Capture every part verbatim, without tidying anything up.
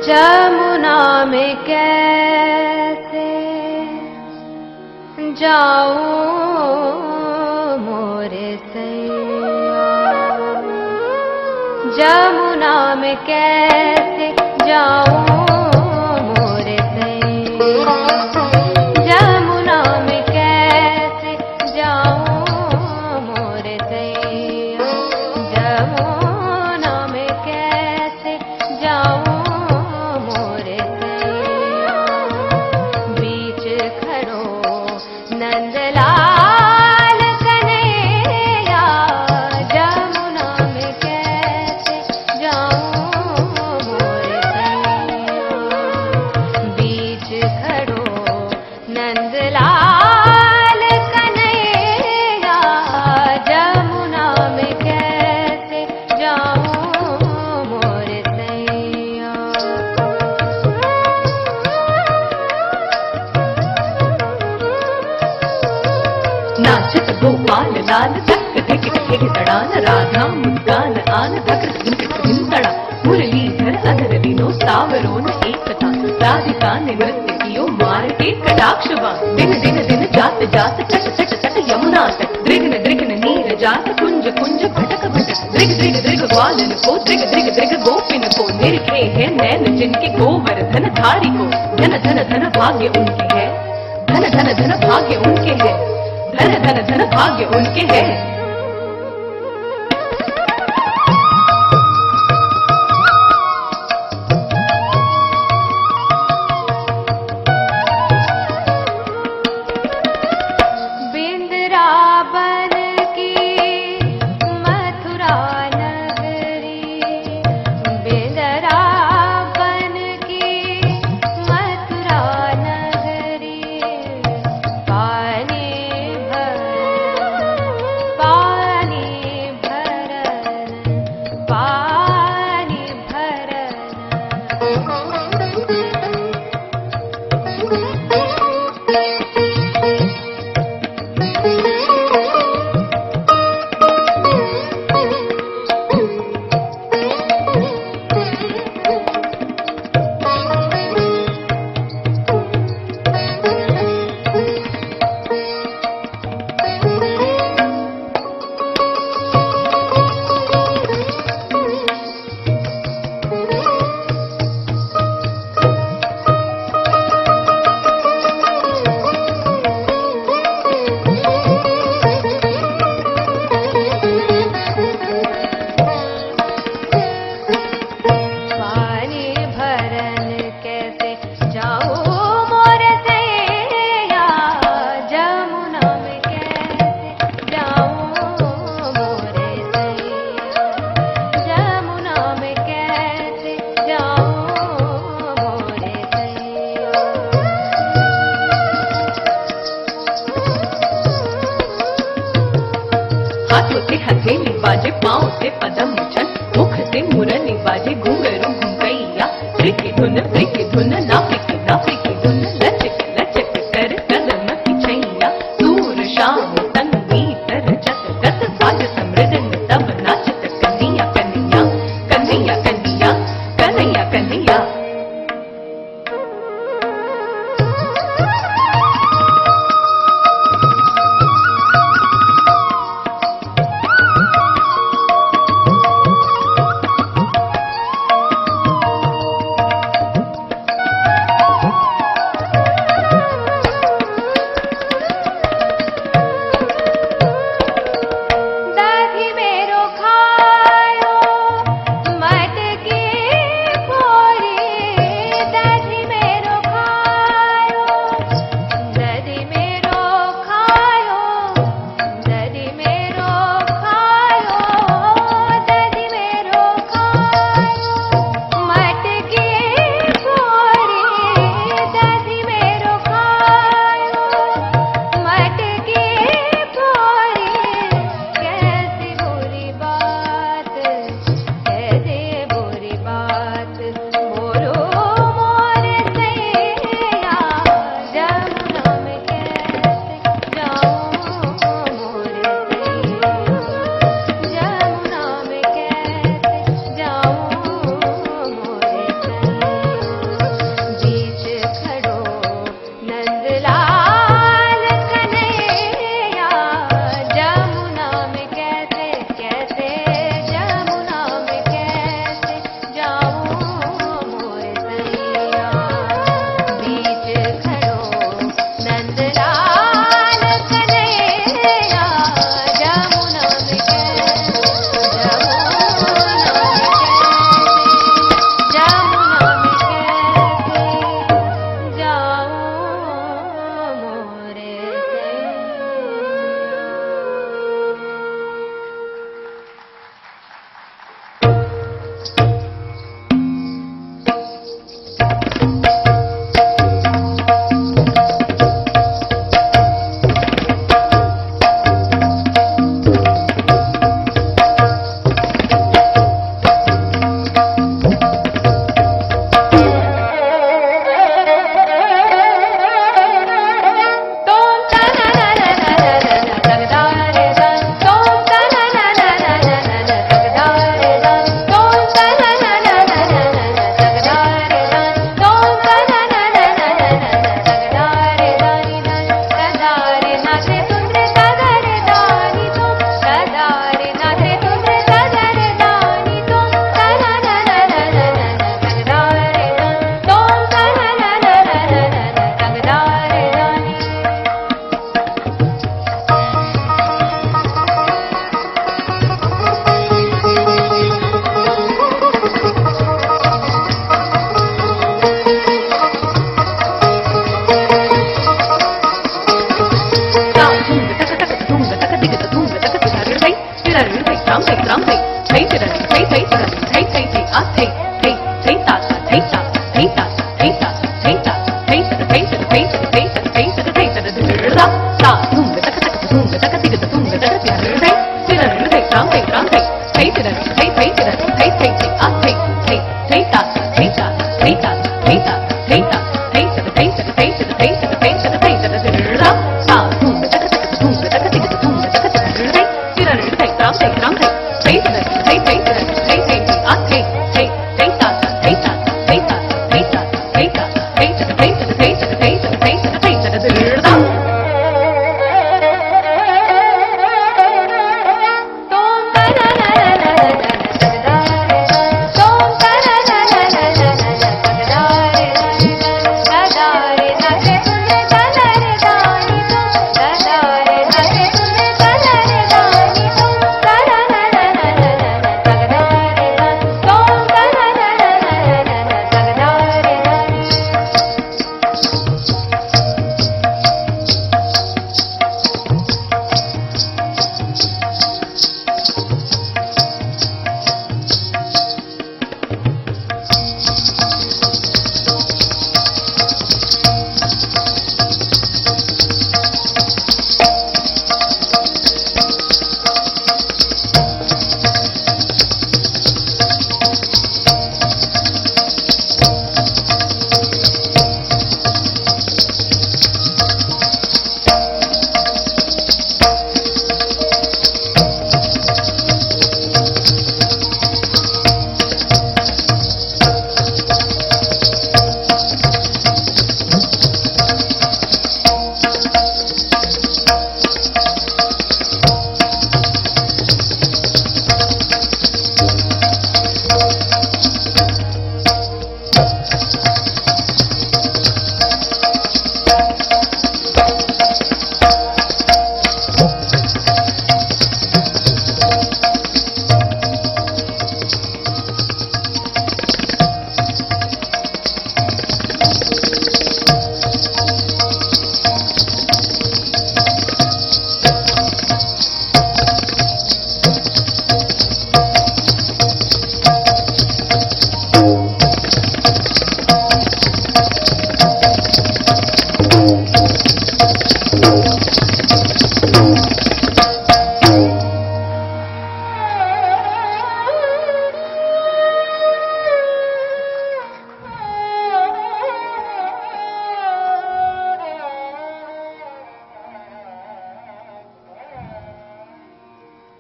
जमुना में कैसे जाऊं मोरे सैया, जमुना में कैसे जाऊं मोरे सैया, जमुना में कैसे जाऊं मोरे सैया, जमुना में कैसे जाऊं नंदलाल कन्हैया, जमुना में कैसे जाऊं मोरे सैया, बीच खड़ो नंदलाल कन्हैया, जमुना में कैसे जाऊं मोरे सैया। नाचत गोपाल लाल तक धिक धिक तड़ान, राधा मुस्कान आन धक धिक धिम तड़ा, मुरलीधर अधर दिनो सावरो न एकता, राधिका ने नृत्य कियो मार के कटाक्षवा, दिन दिन दिन जात जात चट चट चट यमुना तट, दृघ्न दृघ्न नीर जात कुंज कुंज भटक भटक, दृग दृग दृग ग्वालन को दृग दृग दृग गोपिन को, निरखे है नैन जिनके गोवर्धन धारी को, धन धन धन भाग्य उनके है, धन धन धन भाग्य उनके है, धन धन धन भाग्य उनके हैं। बिंद्रावन की मथुरा नगरी, बिंद्रावन की मथुरा नगरी, पानी पानी भरन, पानी भरन, हाथों से हथेली बाजे, पाँव से पदम छन, मुख से मुरली बाजे, घुंघरू घुंघैया, त्रिकी धुन त्रिकी धुन, नाफिकी नाफिकी धुन, लचक लचक कर कदम की छैया, दूर शाम संगीत रचत गत, बाज समृदन तब नाचत Kanhaiya Kanhaiya Kanhaiya Kanhaiya Kanhaiya Kanhaiya.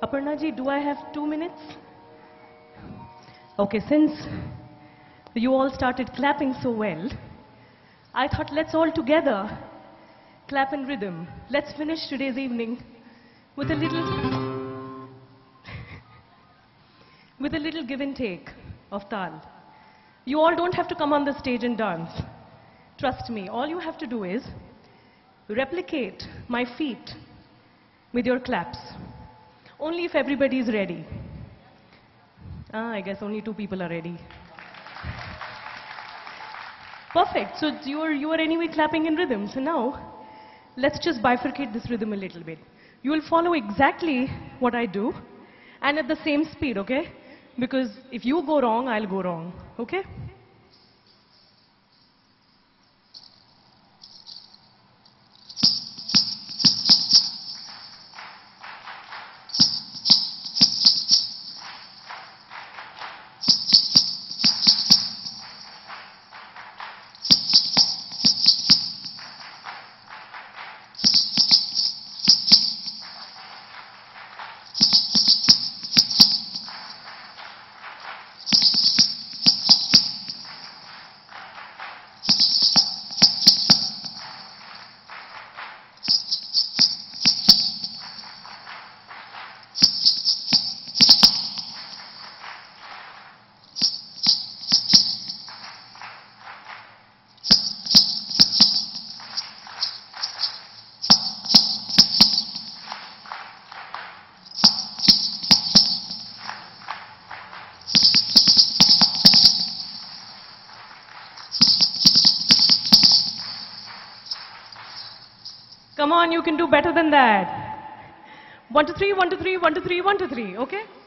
Aparna ji, do I have two minutes? Okay, since you all started clapping so well, I thought let's all together clap in rhythm. Let's finish today's evening with a little, with a little give and take of tal. You all don't have to come on the stage and dance. Trust me, all you have to do is replicate my feet with your claps. Only if everybody is ready. Ah, I guess only two people are ready. Perfect. So you are, you are anyway clapping in rhythm. So now, let's just bifurcate this rhythm a little bit. You will follow exactly what I do and at the same speed, okay? Because if you go wrong, I'll go wrong, okay? Come on, you can do better than that. One, two, three, one, two, three, one, two, three, one, two, three, okay?